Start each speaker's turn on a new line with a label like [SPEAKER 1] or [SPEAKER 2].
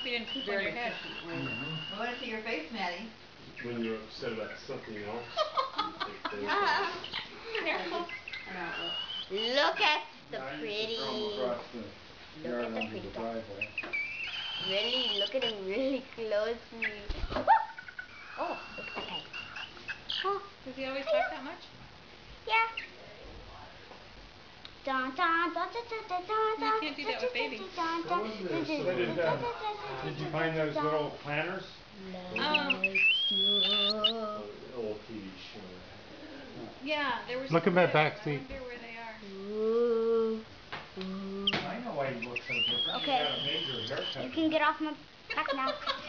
[SPEAKER 1] you didn't poop on your head.
[SPEAKER 2] I want to see your face, Maddie.
[SPEAKER 3] When you're upset about something else, you take
[SPEAKER 4] Look at the pretty. Look at the pretty guy. Really, look at him really closely. Oh, okay.
[SPEAKER 1] Huh. Does he always talk that much?
[SPEAKER 4] Yeah. Dun, dun, dun, dun, dun, dun,
[SPEAKER 1] You can't do that with babies.
[SPEAKER 5] Did you find those little planners?
[SPEAKER 3] old TV show.
[SPEAKER 1] Yeah, there was.
[SPEAKER 6] Look at my back seat.
[SPEAKER 1] I wonder where they are.
[SPEAKER 5] I know why you look so different.
[SPEAKER 4] Okay.
[SPEAKER 5] You got a major haircut.
[SPEAKER 4] You can get off my back now.